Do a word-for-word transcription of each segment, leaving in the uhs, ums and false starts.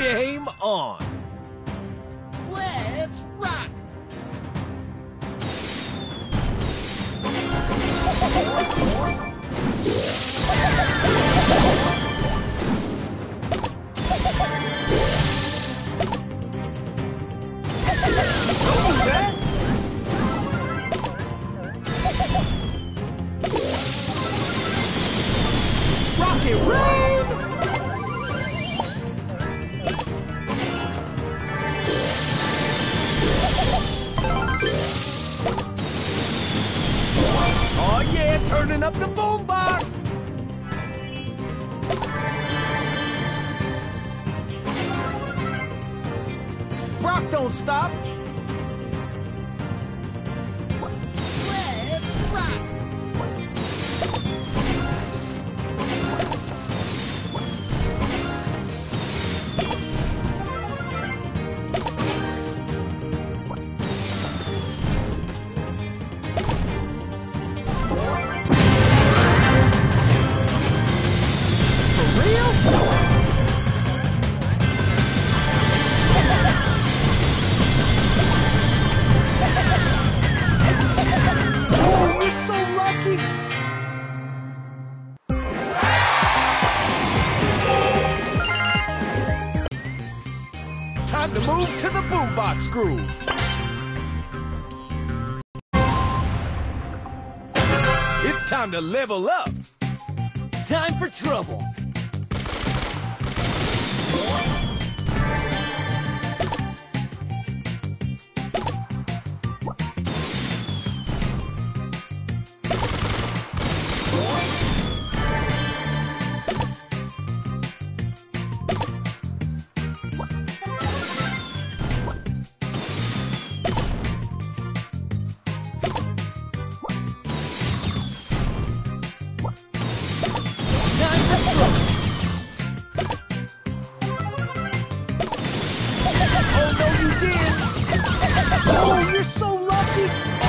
Game on! Let's rock! Rocket Rain! Oh yeah, turning up the boombox! Brock, don't stop! Let's rock! Time to move to the boombox groove. It's time to level up. Time for trouble. Oh, you're so lucky!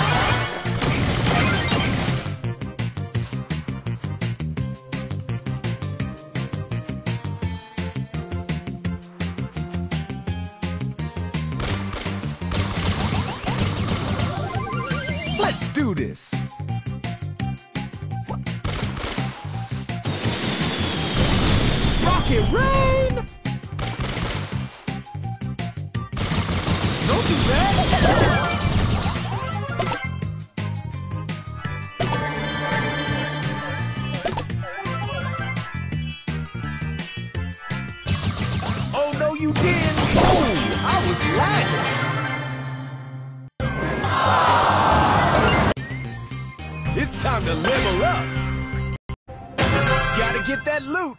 Let's do this! Rocket Rain! Don't do that! Oh no, you didn't! Oh, I was lagging! It's time to level up! Gotta get that loot!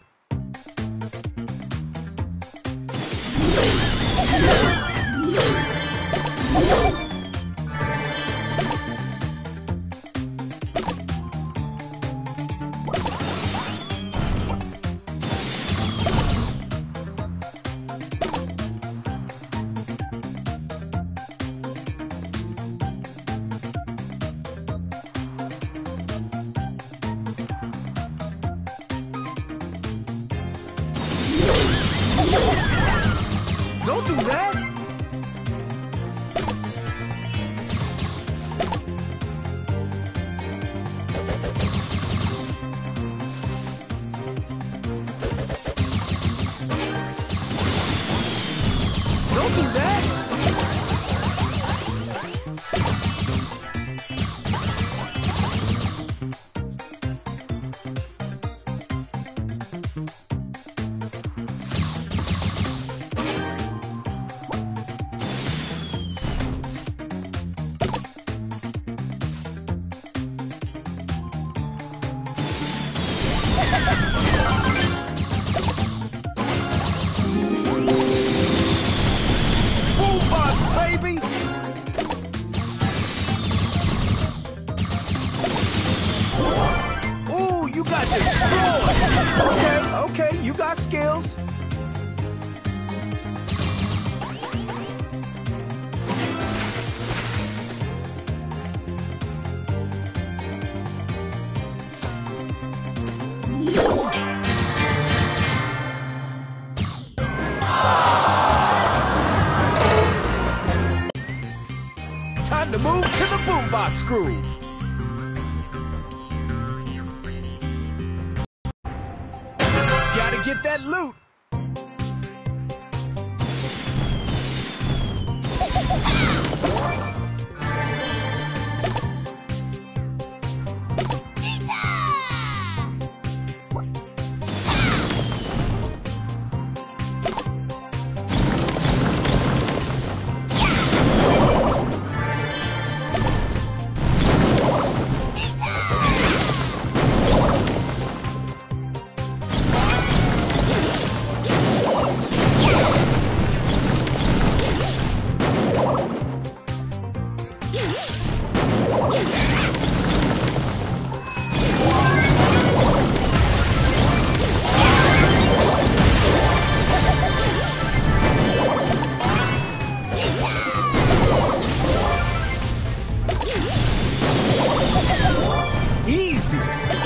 Don't do that! Don't do that! Boombox, baby! Ooh, you got destroyed! Okay, okay, you got skills. to move to the boombox groove. Gotta get that loot. Easy.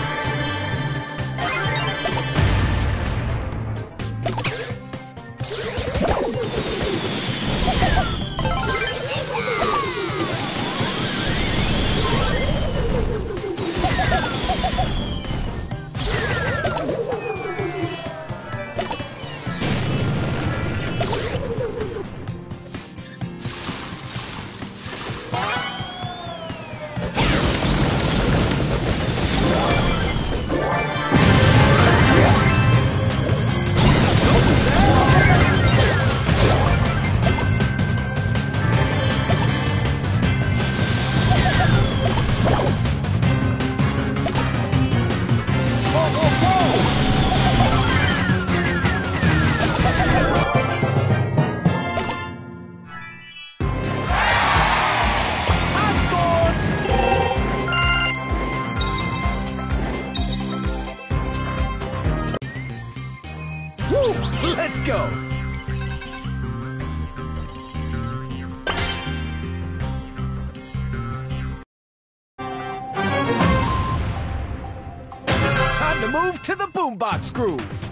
Woo! Let's go! Time to move to the boombox groove.